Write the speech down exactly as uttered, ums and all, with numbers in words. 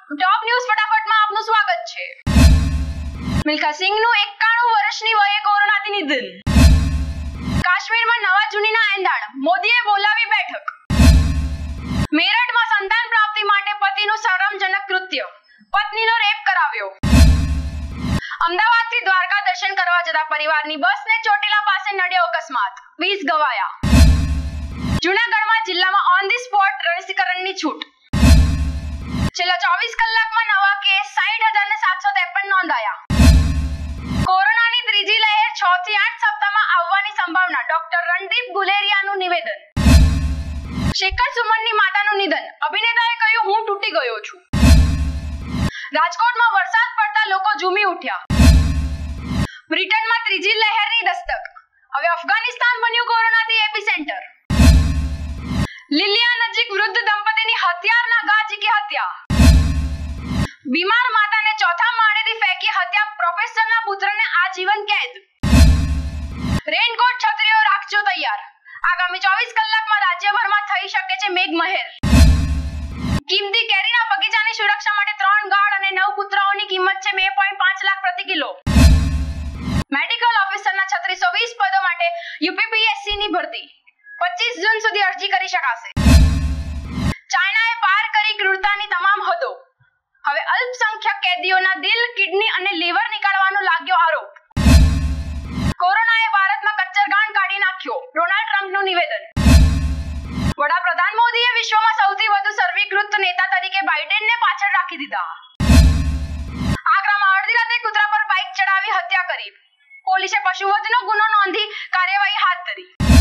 ટોપ news ફટાફટમાં આપનું સ્વાગત છે। મિલ્ખા સિંહનું એકાણું વર્ષની વયે કોરોનાથી નિધન। કાશ્મીરમાં નવા જૂનીના એંધાણ, મોદીએ બોલાવી બેઠક। મેરઠમાં સંતાન પ્રાપ્તિ માટે પતિનું શરમજનક કૃત્ય, પત્નીનો રેપ કરાવ્યો। અમદાવાદથી દ્વારકા દર્શન કરવા જતા પરિવારની બસને ચોટીલા પાસે નડ્યો અકસ્માત, વીસ ગવાયા। જૂનાગઢમાં જિલ્લામાં ઓન ધી સ્પોટ રસીકરણની છૂટ। છેલ્લા ચોવીસ કલાકમાં નવા કેસ સાઠ હજાર સાતસો ત્રેપન નોંધાયા। કોરોનાની ત્રીજી લહેર છ થી આઠ સપ્તાહમાં આવવાની સંભાવના, ડોક્ટર રણદીપ ગુલેરિયાનું નિવેદન। શેખર સુમનની માતાનું નિધન, અભિનેતાએ કહ્યું, હું તૂટી ગયો છું। રાજકોટમાં વરસાદ પડતા લોકો ઝૂમી ઉઠ્યા। બ્રિટનમાં ત્રીજી લહેરની દસ્તક, હવે અફઘાનિસ્તાન બન્યું કોરોનાથી એપિસેન્ટર। લીલિયા નજીક વૃદ્ધ દંપતીની હથિયારના ઘા ઝીકી હત્યા। બીમાર માતાને ચોથા માળેથી ફેંકી હત્યા, પ્રોફેસરના પુત્રને આજીવન કેદ। રેનકોટ છત્રીઓ રાખજો તૈયાર, આગામી ચોવીસ કલાકમાં રાજ્યભરમાં થઈ શકે છે મેઘમહેર। કિંમતી કેરીના બગીચાની સુરક્ષા માટે ત્રણ ગાર્ડ અને નવ પુત્રાઓની કિંમત છે બે પોઈન્ટ પાંચ લાખ પ્રતિ કિલો। મેડિકલ ઓફિસરના છત્રીસો વીસ પદો માટે યુપીપીએસસી ની ભરતી, પચીસ જૂન સુધી અરજી કરી શકાશે। ચાઇનાએ પાર કરી ક્રૂરતાની તમામ હદો, હવે અલ્પસંખ્યક કેદીઓના દિલ, કિડની અને લીવર નીકાળવાનો લાગ્યો આરોપ। કોરોનાએ ભારતમાં કચ્ચરગાણ કાઢી નાખ્યો, ડોનાલ્ડ ટ્રમ્પનું નિવેદન। વડાપ્રધાન મોદીએ વિશ્વમાં સૌથી વધુ સર્વીકૃત નેતા તરીકે બાઇડેનને પાછળ રાખી દીધા। આગ્રામાં અડધી રાતે કૂતરા પર બાઇક ચડાવી હત્યા કરી, પોલીસે પશુવધનો ગુનો નોંધી કાર્યવાહી હાથ ધરી।